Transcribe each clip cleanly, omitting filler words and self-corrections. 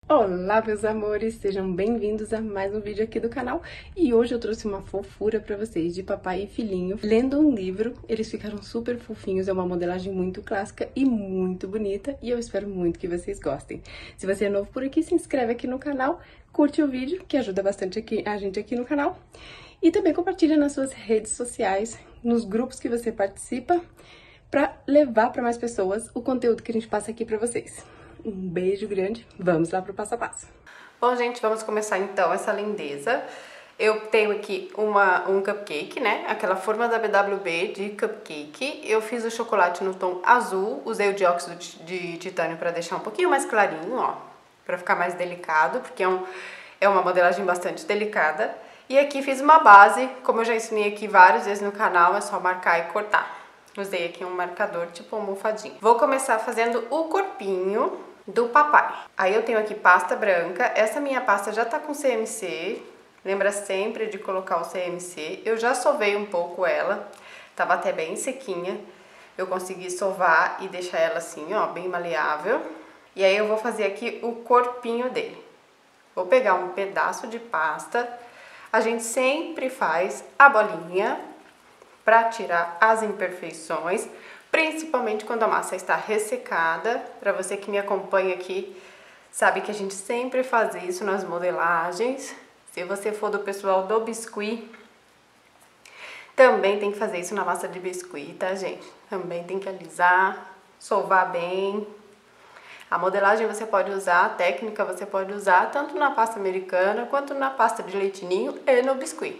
Olá, meus amores, sejam bem-vindos a mais um vídeo aqui do canal. E hoje eu trouxe uma fofura pra vocês de papai e filhinho lendo um livro. Eles ficaram super fofinhos, é uma modelagem muito clássica e muito bonita, e eu espero muito que vocês gostem. Se você é novo por aqui, se inscreve aqui no canal, curte o vídeo, que ajuda bastante a gente aqui no canal, e também compartilha nas suas redes sociais, nos grupos que você participa, pra levar pra mais pessoas o conteúdo que a gente passa aqui pra vocês. Um beijo grande, vamos lá pro passo a passo. Bom, gente, vamos começar então essa lindeza. Eu tenho aqui um cupcake, né? Aquela forma da BWB de cupcake. Eu fiz o chocolate no tom azul, usei o dióxido de titânio para deixar um pouquinho mais clarinho, ó. Pra ficar mais delicado, porque é uma modelagem bastante delicada. E aqui fiz uma base, como eu já ensinei aqui várias vezes no canal, é só marcar e cortar. Usei aqui um marcador tipo almofadinha. Vou começar fazendo o corpinho do papai. Aí eu tenho aqui pasta branca. Essa minha pasta já tá com CMC. Lembra sempre de colocar o CMC. Eu já sovei um pouco ela. Tava até bem sequinha. Eu consegui sovar e deixar ela assim, ó, bem maleável. E aí eu vou fazer aqui o corpinho dele. Vou pegar um pedaço de pasta. A gente sempre faz a bolinha para tirar as imperfeições, principalmente quando a massa está ressecada. Para você que me acompanha aqui, sabe que a gente sempre faz isso nas modelagens. Se você for do pessoal do biscuit, também tem que fazer isso na massa de biscuit, tá, gente? Também tem que alisar, sovar bem. A modelagem você pode usar, a técnica você pode usar tanto na pasta americana quanto na pasta de leite ninho e no biscuit.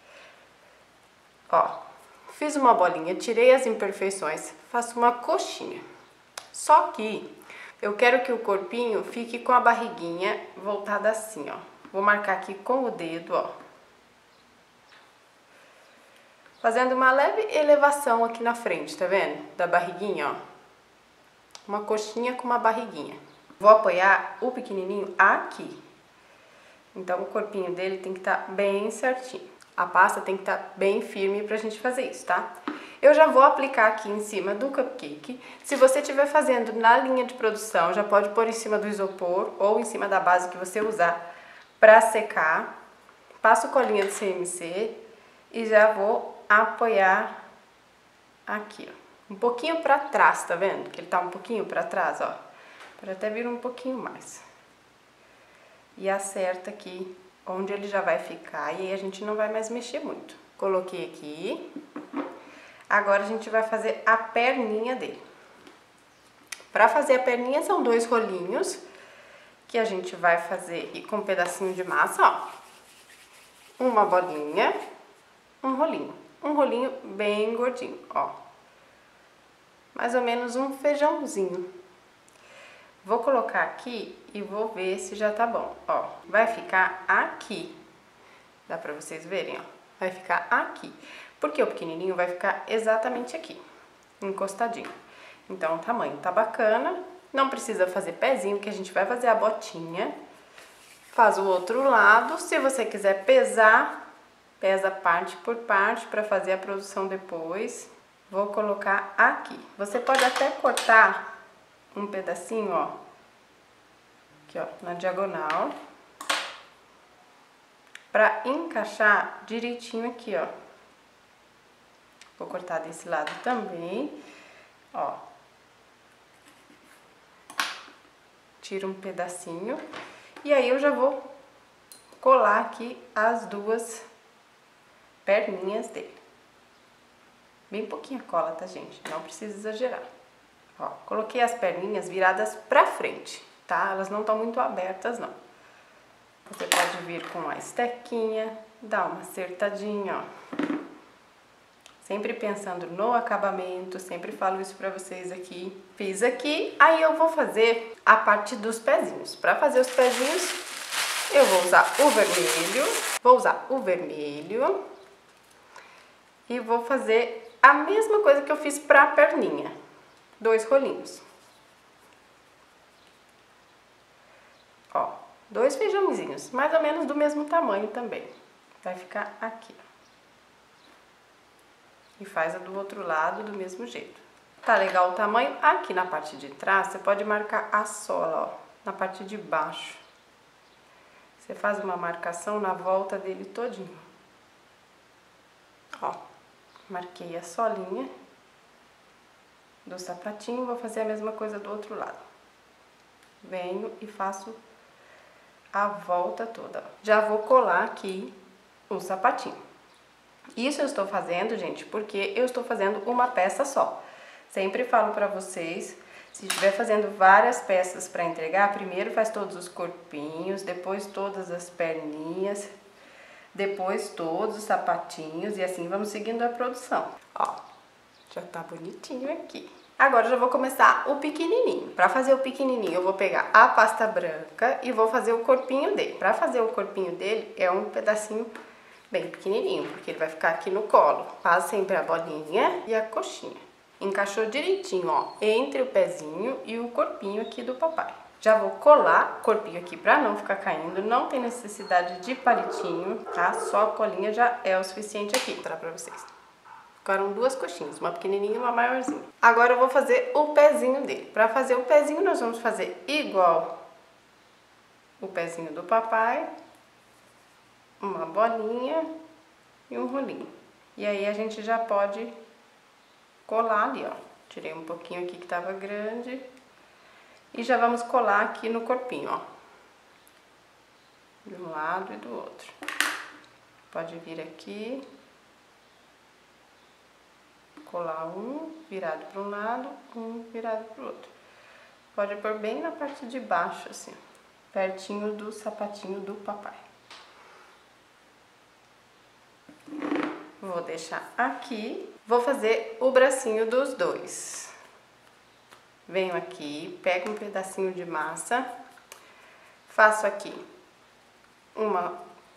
Ó. Fiz uma bolinha, tirei as imperfeições, faço uma coxinha. Só que eu quero que o corpinho fique com a barriguinha voltada assim, ó. Vou marcar aqui com o dedo, ó. Fazendo uma leve elevação aqui na frente, tá vendo? Da barriguinha, ó. Uma coxinha com uma barriguinha. Vou apoiar o pequenininho aqui. Então o corpinho dele tem que estar bem certinho. A pasta tem que estar bem firme pra gente fazer isso, tá? Eu já vou aplicar aqui em cima do cupcake. Se você estiver fazendo na linha de produção, já pode pôr em cima do isopor ou em cima da base que você usar pra secar. Passo colinha de CMC e já vou apoiar aqui, ó. Um pouquinho pra trás, tá vendo? Que ele tá um pouquinho pra trás, ó. Pode até vir um pouquinho mais. E acerta aqui onde ele já vai ficar, e aí a gente não vai mais mexer muito. Coloquei aqui. Agora a gente vai fazer a perninha dele. Para fazer a perninha são 2 rolinhos que a gente vai fazer e com um pedacinho de massa, ó. Uma bolinha, um rolinho. Um rolinho bem gordinho, ó. Mais ou menos um feijãozinho. Vou colocar aqui e vou ver se já tá bom, ó. Vai ficar aqui. Dá pra vocês verem, ó. Vai ficar aqui. Porque o pequenininho vai ficar exatamente aqui, encostadinho. Então o tamanho tá bacana. Não precisa fazer pezinho, que a gente vai fazer a botinha. Faz o outro lado. Se você quiser pesar, pesa parte por parte pra fazer a produção depois. Vou colocar aqui. Você pode até cortar um pedacinho, ó, aqui, ó, na diagonal, pra encaixar direitinho aqui, ó. Vou cortar desse lado também, ó. Tiro um pedacinho e aí eu já vou colar aqui as 2 perninhas dele. Bem pouquinha cola, tá, gente? Não precisa exagerar. Ó, coloquei as perninhas viradas pra frente, tá? Elas não estão muito abertas, não. Você pode vir com a estequinha, dar uma acertadinha, ó. Sempre pensando no acabamento, sempre falo isso pra vocês aqui. Fiz aqui, aí eu vou fazer a parte dos pezinhos. Pra fazer os pezinhos, eu vou usar o vermelho. Vou usar o vermelho. E vou fazer a mesma coisa que eu fiz pra perninha. 2 rolinhos. Ó, 2 feijãozinhos, mais ou menos do mesmo tamanho também. Vai ficar aqui, ó. E faz a do outro lado do mesmo jeito. Tá legal o tamanho? Aqui na parte de trás, você pode marcar a sola, ó, na parte de baixo. Você faz uma marcação na volta dele todinho. Ó, marquei a solinha do sapatinho, vou fazer a mesma coisa do outro lado. Venho e faço a volta toda. Já vou colar aqui o sapatinho. Isso eu estou fazendo, gente, porque eu estou fazendo uma peça só. Sempre falo pra vocês, se estiver fazendo várias peças para entregar, primeiro faz todos os corpinhos, depois todas as perninhas, depois todos os sapatinhos e assim vamos seguindo a produção. Ó, já tá bonitinho aqui. Agora eu já vou começar o pequenininho. Para fazer o pequenininho eu vou pegar a pasta branca e vou fazer o corpinho dele. Para fazer o corpinho dele é um pedacinho bem pequenininho, porque ele vai ficar aqui no colo. Faz sempre a bolinha e a coxinha. Encaixou direitinho, ó, entre o pezinho e o corpinho aqui do papai. Já vou colar o corpinho aqui para não ficar caindo, não tem necessidade de palitinho, tá? Só a colinha já é o suficiente aqui. Vou mostrar pra vocês. Ficaram duas coxinhas, uma pequenininha e uma maiorzinha. Agora eu vou fazer o pezinho dele. Para fazer o pezinho nós vamos fazer igual o pezinho do papai, uma bolinha e um rolinho. E aí a gente já pode colar ali, ó. Tirei um pouquinho aqui que tava grande e já vamos colar aqui no corpinho, ó. De um lado e do outro. Pode vir aqui. Colar um virado para um lado, um virado para o outro. Pode pôr bem na parte de baixo, assim, pertinho do sapatinho do papai. Vou deixar aqui. Vou fazer o bracinho dos dois. Venho aqui, pego um pedacinho de massa, faço aqui uma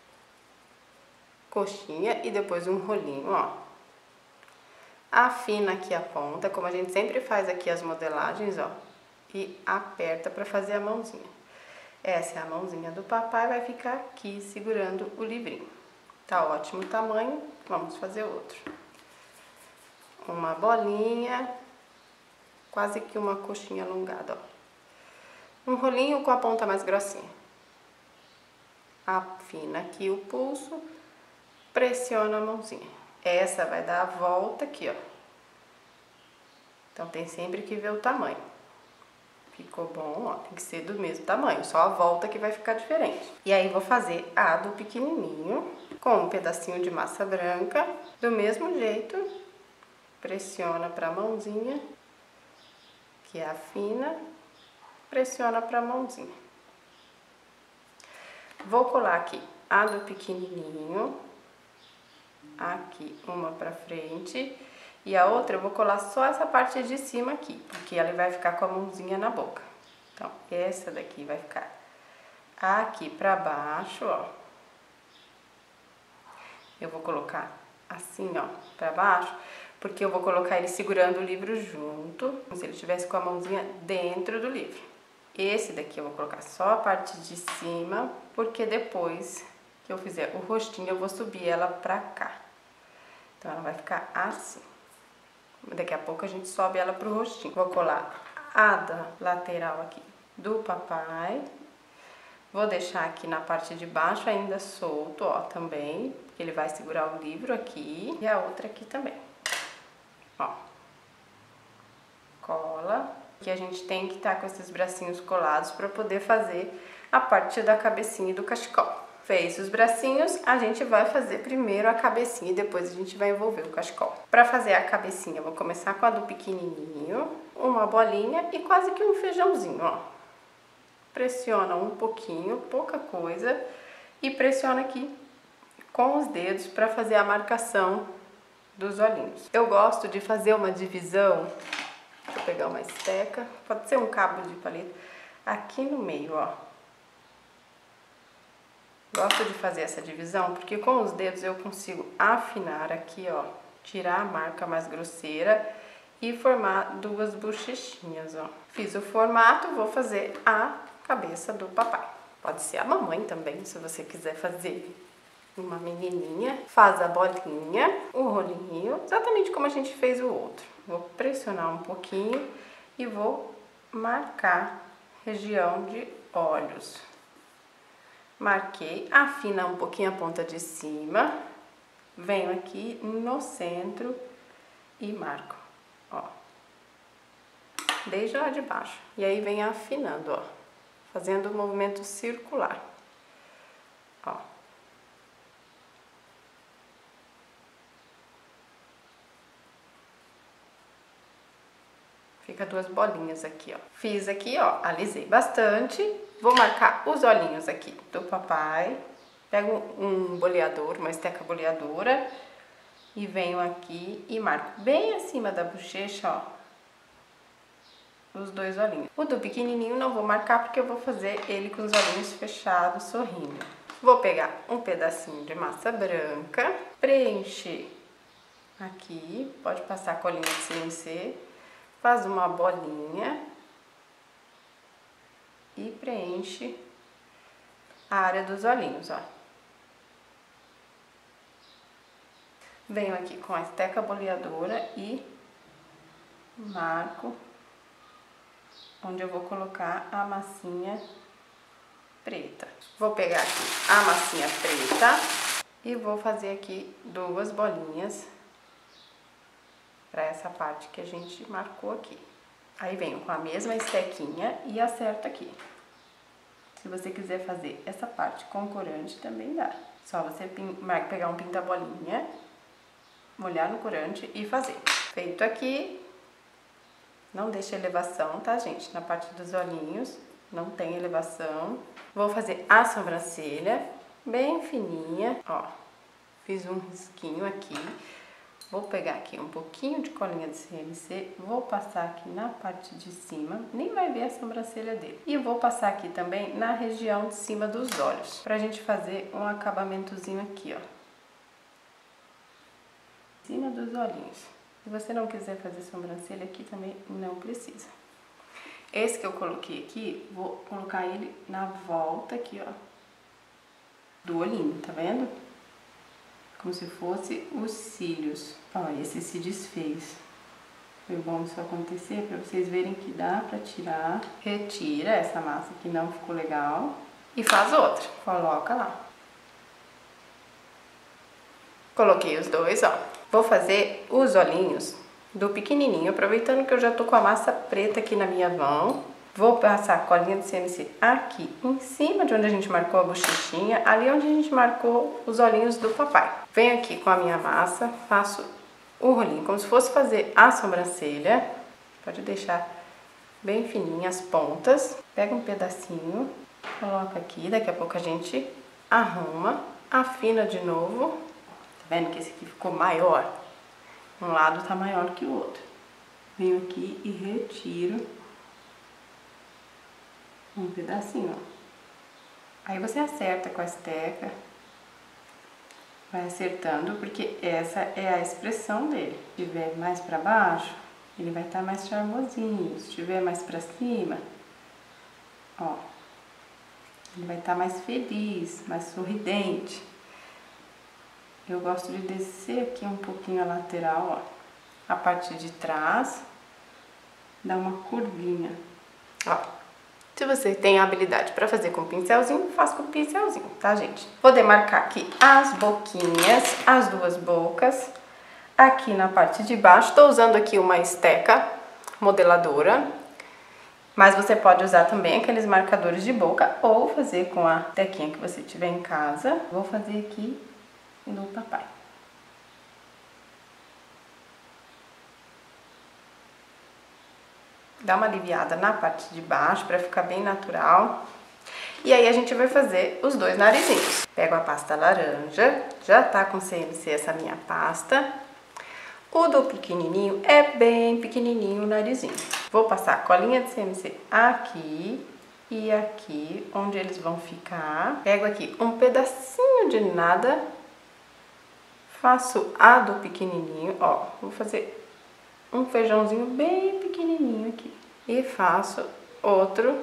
coxinha e depois um rolinho, ó. Afina aqui a ponta, como a gente sempre faz aqui as modelagens, ó, e aperta para fazer a mãozinha. Essa é a mãozinha do papai, vai ficar aqui segurando o livrinho. Tá ótimo o tamanho, vamos fazer outro. Uma bolinha, quase que uma coxinha alongada, ó. Um rolinho com a ponta mais grossinha. Afina aqui o pulso, pressiona a mãozinha. Essa vai dar a volta aqui, ó. Então tem sempre que ver o tamanho. Ficou bom, ó, tem que ser do mesmo tamanho, só a volta que vai ficar diferente. E aí vou fazer a do pequenininho, com um pedacinho de massa branca, do mesmo jeito. Pressiona pra mãozinha, que afina, pressiona pra mãozinha. Vou colar aqui a do pequenininho. Aqui uma pra frente e a outra eu vou colar só essa parte de cima aqui, porque ela vai ficar com a mãozinha na boca. Então, essa daqui vai ficar aqui pra baixo, ó. Eu vou colocar assim, ó, pra baixo, porque eu vou colocar ele segurando o livro junto, como se ele estivesse com a mãozinha dentro do livro. Esse daqui eu vou colocar só a parte de cima, porque depois que eu fizer o rostinho, eu vou subir ela pra cá. Então, ela vai ficar assim. Daqui a pouco a gente sobe ela pro rostinho. Vou colar a da lateral aqui do papai. Vou deixar aqui na parte de baixo ainda solto, ó, também. Porque ele vai segurar o livro aqui. E a outra aqui também. Ó. Cola. Que a gente tem que estar com esses bracinhos colados para poder fazer a parte da cabecinha e do cachecol. Fez os bracinhos, a gente vai fazer primeiro a cabecinha e depois a gente vai envolver o cachecol. Para fazer a cabecinha, eu vou começar com a do pequenininho, uma bolinha e quase que um feijãozinho, ó. Pressiona um pouquinho, pouca coisa, e pressiona aqui com os dedos para fazer a marcação dos olhinhos. Eu gosto de fazer uma divisão, deixa eu pegar uma esteca, pode ser um cabo de palito, aqui no meio, ó. Gosto de fazer essa divisão porque com os dedos eu consigo afinar aqui, ó, tirar a marca mais grosseira e formar duas bochechinhas, ó. Fiz o formato, vou fazer a cabeça do papai. Pode ser a mamãe também, se você quiser fazer uma menininha. Faz a bolinha, o rolinho, exatamente como a gente fez o outro. Vou pressionar um pouquinho e vou marcar região de olhos. Marquei, afina um pouquinho a ponta de cima, venho aqui no centro e marco, ó. Desde lá de baixo. E aí venho afinando, ó, fazendo um movimento circular, ó. Fica duas bolinhas aqui, ó. Fiz aqui, ó, alisei bastante. Vou marcar os olhinhos aqui do papai. Pego um boleador, uma esteca boleadora. E venho aqui e marco bem acima da bochecha, ó, os dois olhinhos. O do pequenininho não vou marcar porque eu vou fazer ele com os olhinhos fechados, sorrindo. Vou pegar um pedacinho de massa branca, preencher aqui, pode passar colinha de CNC. Faz uma bolinha e preenche a área dos olhinhos, ó. Venho aqui com a esteca boleadora e marco onde eu vou colocar a massinha preta. Vou pegar aqui a massinha preta e vou fazer aqui duas bolinhas para essa parte que a gente marcou aqui. Aí venho com a mesma estequinha e acerto aqui. Se você quiser fazer essa parte com corante, também dá. Só você pegar um pinta-bolinha, molhar no corante e fazer. Feito aqui, não deixa elevação, tá, gente? Na parte dos olhinhos, não tem elevação. Vou fazer a sobrancelha, bem fininha, ó. Fiz um risquinho aqui. Vou pegar aqui um pouquinho de colinha de CNC, vou passar aqui na parte de cima, nem vai ver a sobrancelha dele. E vou passar aqui também na região de cima dos olhos, pra gente fazer um acabamentozinho aqui, ó. Em cima dos olhinhos. Se você não quiser fazer sobrancelha aqui também, não precisa. Esse que eu coloquei aqui, vou colocar ele na volta aqui, ó, do olhinho, tá vendo? Como se fosse os cílios. Ó, esse se desfez. Foi bom isso acontecer para vocês verem que dá pra tirar. Retira essa massa que não ficou legal e faz outra. Coloca lá. Coloquei os dois, ó. Vou fazer os olhinhos do pequenininho, aproveitando que eu já tô com a massa preta aqui na minha mão. Vou passar a colinha de CNC aqui em cima de onde a gente marcou a bochechinha, ali onde a gente marcou os olhinhos do papai. Venho aqui com a minha massa, faço o rolinho, como se fosse fazer a sobrancelha. Pode deixar bem fininha as pontas. Pega um pedacinho, coloca aqui, daqui a pouco a gente arruma, afina de novo. Tá vendo que esse aqui ficou maior? Um lado tá maior que o outro. Venho aqui e retiro um pedacinho, ó. Aí você acerta com a esteca, vai acertando, porque essa é a expressão dele. Se estiver mais pra baixo, ele vai estar mais charmosinho. Se estiver mais pra cima, ó, ele vai estar mais feliz, mais sorridente. Eu gosto de descer aqui um pouquinho a lateral, ó, a parte de trás, dá uma curvinha, ó. Se você tem a habilidade para fazer com pincelzinho, faz com pincelzinho, tá, gente? Vou demarcar aqui as boquinhas, as duas bocas. Aqui na parte de baixo, tô usando aqui uma esteca modeladora. Mas você pode usar também aqueles marcadores de boca ou fazer com a tequinha que você tiver em casa. Vou fazer aqui no papai. Dá uma aliviada na parte de baixo para ficar bem natural. E aí a gente vai fazer os dois narizinhos. Pego a pasta laranja, já tá com CNC essa minha pasta. O do pequenininho é bem pequenininho o narizinho. Vou passar a colinha de CNC aqui e aqui, onde eles vão ficar. Pego aqui um pedacinho de nada, faço a do pequenininho, ó, vou fazer um feijãozinho bem pequenininho aqui. E faço outro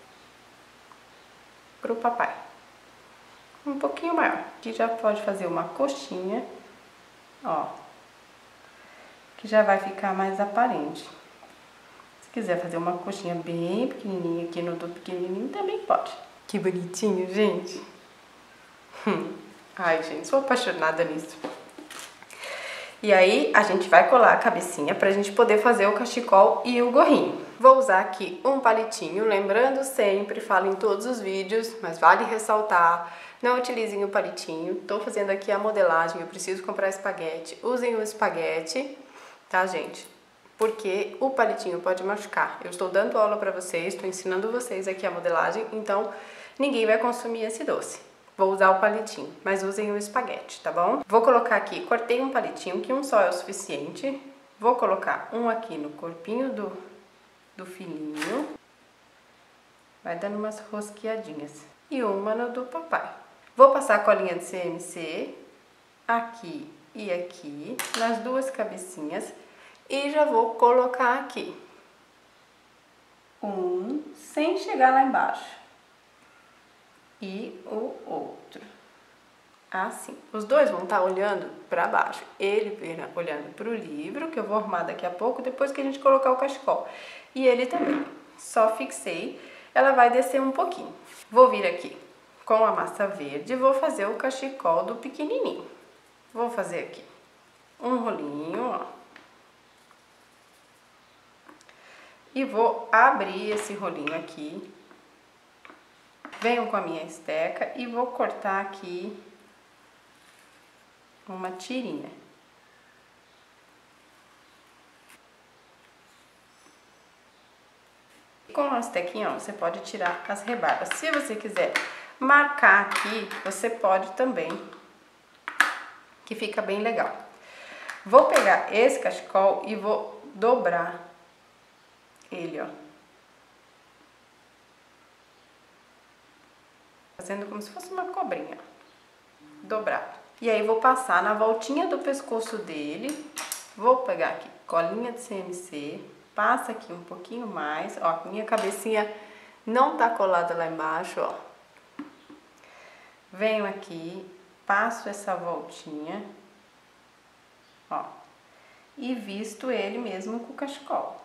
pro papai. Um pouquinho maior. Aqui já pode fazer uma coxinha, ó, que já vai ficar mais aparente. Se quiser fazer uma coxinha bem pequenininha aqui no do pequenininho, também pode. Que bonitinho, gente. Ai, gente, sou apaixonada nisso. E aí, a gente vai colar a cabecinha pra gente poder fazer o cachecol e o gorrinho. Vou usar aqui um palitinho, lembrando sempre, falo em todos os vídeos, mas vale ressaltar, não utilizem o palitinho. Tô fazendo aqui a modelagem, eu preciso comprar espaguete. Usem o espaguete, tá, gente? Porque o palitinho pode machucar. Eu estou dando aula pra vocês, estou ensinando vocês aqui a modelagem, então ninguém vai consumir esse doce. Vou usar o palitinho, mas usem o espaguete, tá bom? Vou colocar aqui, cortei um palitinho, que um só é o suficiente. Vou colocar um aqui no corpinho do filhinho. Vai dando umas rosqueadinhas. E uma no do papai. Vou passar a colinha de CMC aqui e aqui, nas duas cabecinhas. E já vou colocar aqui. Sem chegar lá embaixo. E o outro. Assim. Os dois vão estar olhando para baixo. Ele olhando para o livro, que eu vou arrumar daqui a pouco, depois que a gente colocar o cachecol. E ele também. Só fixei. Ela vai descer um pouquinho. Vou vir aqui com a massa verde e vou fazer o cachecol do pequenininho. Vou fazer aqui um rolinho, ó. E vou abrir esse rolinho aqui. Venho com a minha esteca e vou cortar aqui uma tirinha. Com a estequinha, ó, você pode tirar as rebarbas. Se você quiser marcar aqui, você pode também, que fica bem legal. Vou pegar esse cachecol e vou dobrar ele, ó. Fazendo como se fosse uma cobrinha, dobrado. E aí vou passar na voltinha do pescoço dele, vou pegar aqui colinha de CMC, passa aqui um pouquinho mais, ó, minha cabecinha não tá colada lá embaixo, ó. Venho aqui, passo essa voltinha, ó, e visto ele mesmo com o cachecol.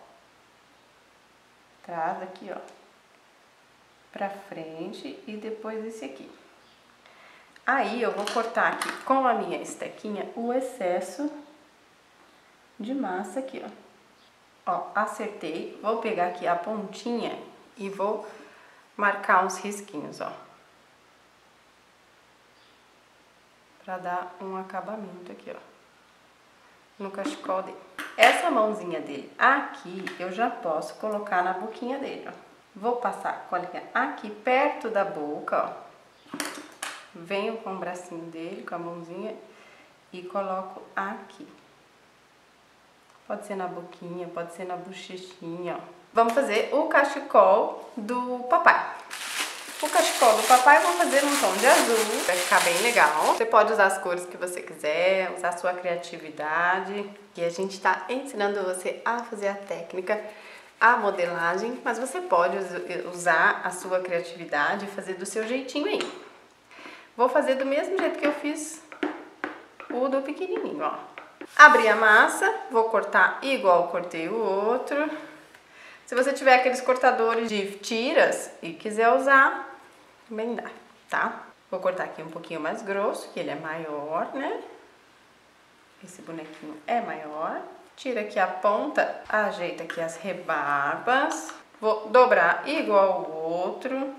Traz aqui, ó, pra frente e depois esse aqui. Aí eu vou cortar aqui com a minha estequinha o excesso de massa aqui, ó. Ó, acertei. Vou pegar aqui a pontinha e vou marcar uns risquinhos, ó. Pra dar um acabamento aqui, ó, no cachecol dele. Essa mãozinha dele aqui eu já posso colocar na boquinha dele, ó. Vou passar a colinha aqui perto da boca, ó. Venho com o bracinho dele, com a mãozinha, e coloco aqui. Pode ser na boquinha, pode ser na bochechinha, ó. Vamos fazer o cachecol do papai. O cachecol do papai eu vou fazer num tom de azul, vai ficar bem legal. Você pode usar as cores que você quiser, usar a sua criatividade. E a gente tá ensinando você a fazer a técnica, a modelagem, mas você pode usar a sua criatividade e fazer do seu jeitinho aí. Vou fazer do mesmo jeito que eu fiz o do pequenininho, ó. Abri a massa, vou cortar igual cortei o outro. Se você tiver aqueles cortadores de tiras e quiser usar, também dá, tá? Vou cortar aqui um pouquinho mais grosso, que ele é maior, né? Esse bonequinho é maior. Tira aqui a ponta, ajeita aqui as rebarbas. Vou dobrar igual o outro.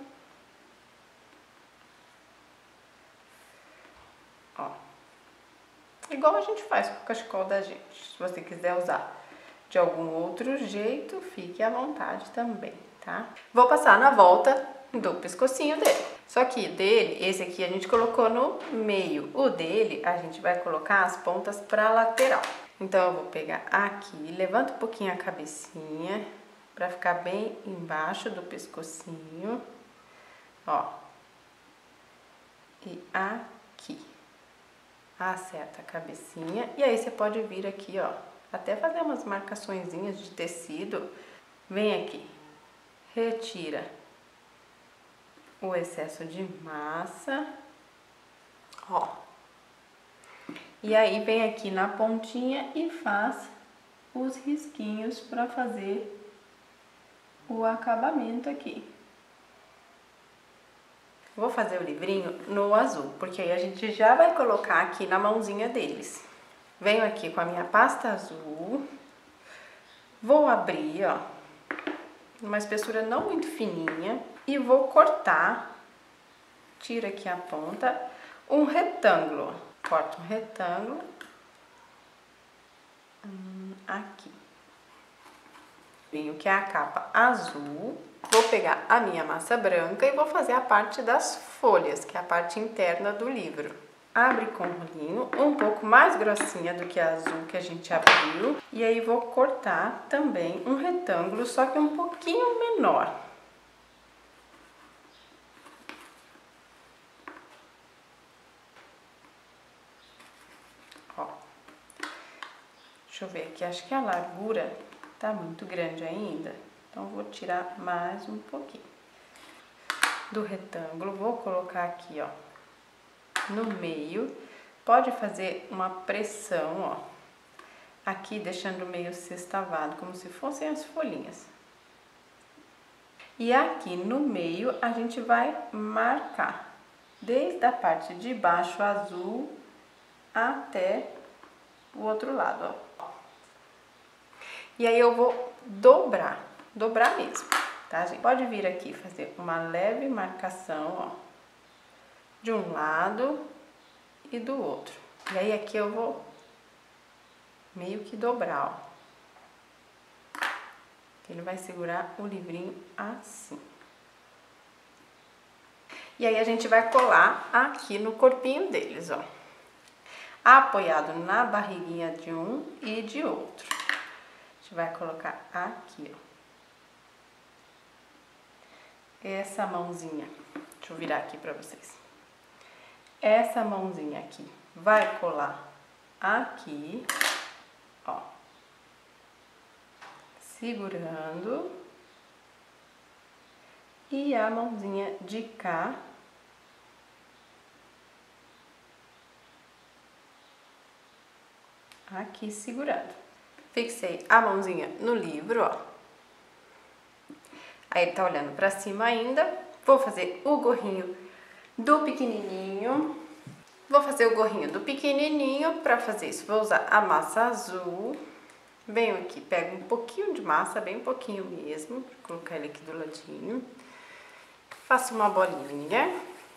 Ó. Igual a gente faz com o cachecol da gente. Se você quiser usar de algum outro jeito, fique à vontade também, tá? Vou passar na volta do pescocinho dele. Só que o dele, esse aqui a gente colocou no meio. O dele, a gente vai colocar as pontas pra lateral. Então, eu vou pegar aqui, levanto um pouquinho a cabecinha, pra ficar bem embaixo do pescocinho. Ó. E aqui. Acerta a cabecinha. E aí, você pode vir aqui, ó, até fazer umas marcaçõezinhas de tecido. Vem aqui. Retira o excesso de massa. Ó. E aí, vem aqui na pontinha e faz os risquinhos para fazer o acabamento aqui. Vou fazer o livrinho no azul, porque aí a gente já vai colocar aqui na mãozinha deles. Venho aqui com a minha pasta azul, vou abrir, ó, numa espessura não muito fininha e vou cortar, tiro aqui a ponta, um retângulo. Corto um retângulo aqui. Venho que é a capa azul, vou pegar a minha massa branca e vou fazer a parte das folhas, que é a parte interna do livro. Abre com o rolinho, um pouco mais grossinha do que a azul que a gente abriu. E aí vou cortar também um retângulo, só que um pouquinho menor. Ó. Deixa eu ver aqui, acho que a largura tá muito grande ainda. Então, vou tirar mais um pouquinho do retângulo. Vou colocar aqui, ó, no meio. Pode fazer uma pressão, ó, aqui deixando meio sextavado, como se fossem as folhinhas. E aqui no meio a gente vai marcar desde a parte de baixo azul até o outro lado, ó. E aí eu vou dobrar mesmo, tá, gente? Pode vir aqui fazer uma leve marcação, ó, de um lado e do outro. E aí aqui eu vou meio que dobrar, ó. Ele vai segurar o livrinho assim. E aí a gente vai colar aqui no corpinho deles, ó. Apoiado na barriguinha de um e de outro. A gente vai colocar aqui, ó. Essa mãozinha, deixa eu virar aqui pra vocês. Essa mãozinha aqui vai colar aqui, ó, segurando, e a mãozinha de cá aqui segurando. Fixei a mãozinha no livro, ó. Aí ele tá olhando pra cima ainda. Vou fazer o gorrinho do pequenininho. Vou fazer o gorrinho do pequenininho. Pra fazer isso, vou usar a massa azul. Venho aqui, pego um pouquinho de massa, bem pouquinho mesmo. Vou colocar ele aqui do ladinho. Faço uma bolinha.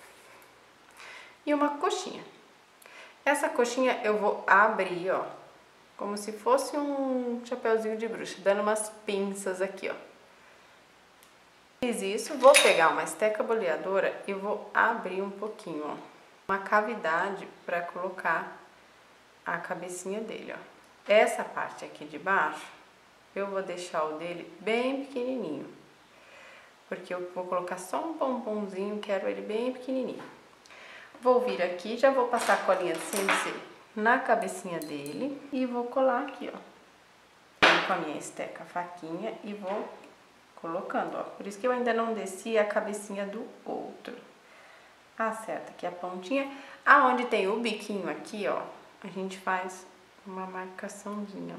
E uma coxinha. Essa coxinha eu vou abrir, ó, como se fosse um chapeuzinho de bruxa, dando umas pinças aqui, ó. Fiz isso, vou pegar uma esteca boleadora e vou abrir um pouquinho, ó, uma cavidade para colocar a cabecinha dele, ó. Essa parte aqui de baixo, eu vou deixar o dele bem pequenininho, porque eu vou colocar só um pomponzinho, quero ele bem pequenininho. Vou vir aqui, já vou passar a colinha de CNC na cabecinha dele e vou colar aqui, ó, com a minha esteca, faquinha, e vou colocando, ó. Por isso que eu ainda não desci a cabecinha do outro. Acerta aqui a pontinha. Aonde tem o biquinho aqui, ó, a gente faz uma marcaçãozinha,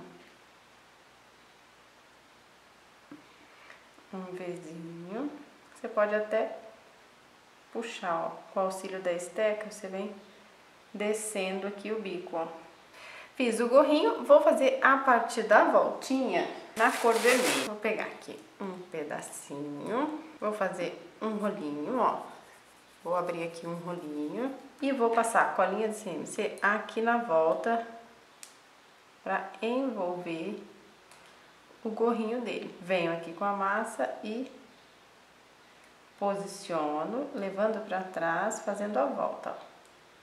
ó. Um Vzinho. Você pode até puxar, ó, com o auxílio da esteca, você vem descendo aqui o bico, ó. Fiz o gorrinho, vou fazer a parte da voltinha na cor vermelha. Vou pegar aqui um pedacinho, vou fazer um rolinho, ó. Vou abrir aqui um rolinho e vou passar a colinha de CNC aqui na volta para envolver o gorrinho dele. Venho aqui com a massa e posiciono, levando para trás, fazendo a volta, ó.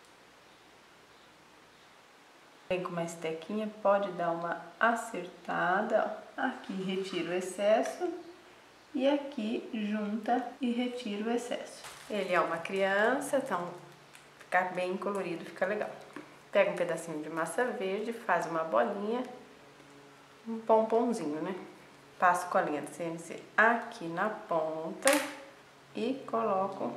Vem com uma estequinha, pode dar uma acertada, ó. Aqui retiro o excesso e aqui junta e retiro o excesso. Ele é uma criança, então ficar bem colorido, fica legal. Pega um pedacinho de massa verde, faz uma bolinha, um pomponzinho, né? Passo colinha de CNC aqui na ponta e coloco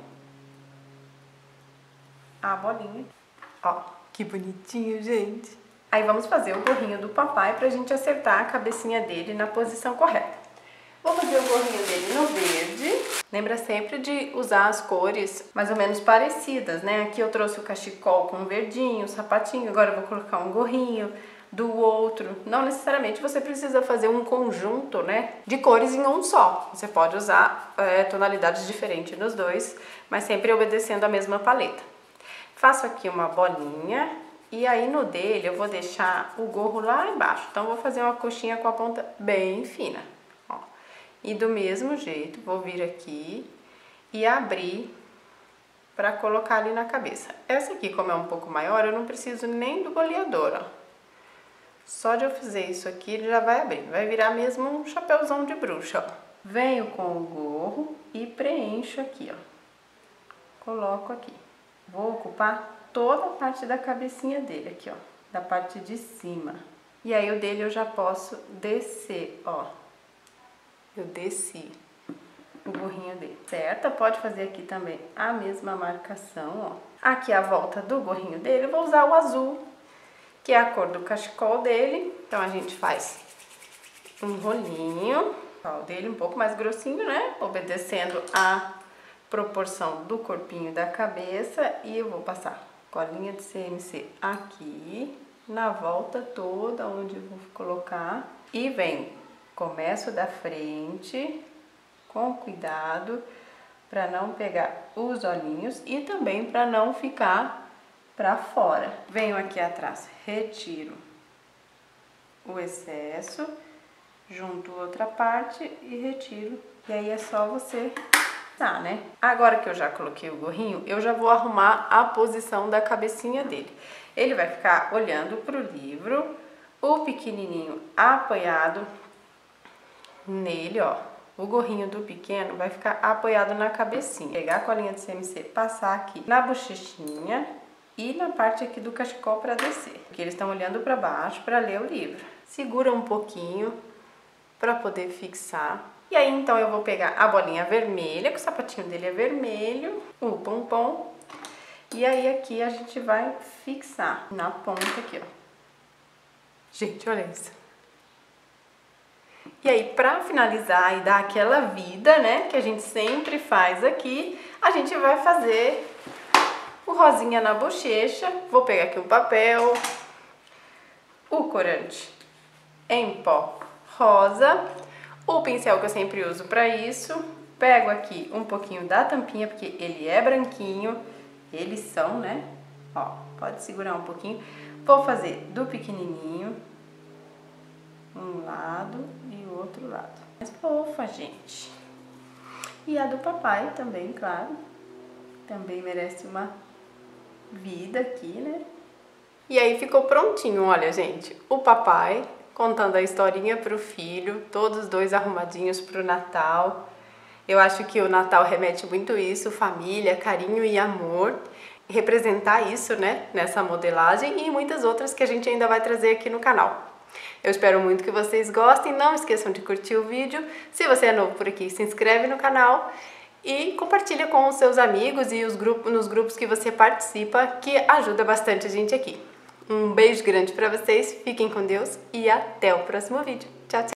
a bolinha. Ó, que bonitinho, gente! Aí vamos fazer o gorrinho do papai pra gente acertar a cabecinha dele na posição correta. Vou fazer o gorrinho dele no verde. Lembra sempre de usar as cores mais ou menos parecidas, né? Aqui eu trouxe o cachecol com verdinho, sapatinho, agora eu vou colocar um gorrinho do outro. Não necessariamente você precisa fazer um conjunto, né, de cores em um só. Você pode usar tonalidades diferentes nos dois, mas sempre obedecendo a mesma paleta. Faço aqui uma bolinha e aí no dele eu vou deixar o gorro lá embaixo. Então vou fazer uma coxinha com a ponta bem fina. Ó. E do mesmo jeito vou vir aqui e abrir para colocar ali na cabeça. Essa aqui, como é um pouco maior, eu não preciso nem do boleador, ó. Só de eu fazer isso aqui, ele já vai abrir. Vai virar mesmo um chapéuzão de bruxa, ó. Venho com o gorro e preencho aqui, ó. Coloco aqui. Vou ocupar toda a parte da cabecinha dele aqui, ó. Da parte de cima. E aí o dele eu já posso descer, ó. Eu desci o gorrinho dele, certo? Pode fazer aqui também a mesma marcação, ó. Aqui a volta do gorrinho dele, eu vou usar o azul, que é a cor do cachecol dele. Então a gente faz um rolinho, ó, o dele um pouco mais grossinho, né? Obedecendo a proporção do corpinho da cabeça. E eu vou passar colinha de CMC aqui, na volta toda onde eu vou colocar. E venho, começo da frente, com cuidado, para não pegar os olhinhos e também para não ficar para fora. Venho aqui atrás, retiro o excesso, junto outra parte e retiro. E aí é só você tá, né? Agora que eu já coloquei o gorrinho, eu já vou arrumar a posição da cabecinha dele. Ele vai ficar olhando pro livro, o pequenininho apoiado nele, ó. O gorrinho do pequeno vai ficar apoiado na cabecinha. Pegar a colinha de CMC, passar aqui na bochechinha e na parte aqui do cachecol para descer. Porque eles estão olhando para baixo para ler o livro. Segura um pouquinho para poder fixar. E aí então eu vou pegar a bolinha vermelha, que o sapatinho dele é vermelho, o pompom. E aí aqui a gente vai fixar na ponta aqui, ó. Gente, olha isso. E aí, pra finalizar e dar aquela vida, né, que a gente sempre faz aqui, a gente vai fazer o rosinha na bochecha. Vou pegar aqui o papel, o corante em pó rosa, o pincel que eu sempre uso pra isso. Pego aqui um pouquinho da tampinha, porque ele é branquinho, eles são, né? Ó, pode segurar um pouquinho. Vou fazer do pequenininho, um lado e o outro lado. Mais fofa, gente. E a do papai também, claro. Também merece uma vida aqui, né? E aí ficou prontinho, olha, gente. O papai contando a historinha pro filho, todos os dois arrumadinhos pro Natal. Eu acho que o Natal remete muito isso, família, carinho e amor. Representar isso, né, nessa modelagem e muitas outras que a gente ainda vai trazer aqui no canal. Eu espero muito que vocês gostem, não esqueçam de curtir o vídeo. Se você é novo por aqui, se inscreve no canal e compartilha com os seus amigos e nos grupos que você participa, que ajuda bastante a gente aqui. Um beijo grande pra vocês, fiquem com Deus e até o próximo vídeo. Tchau, tchau!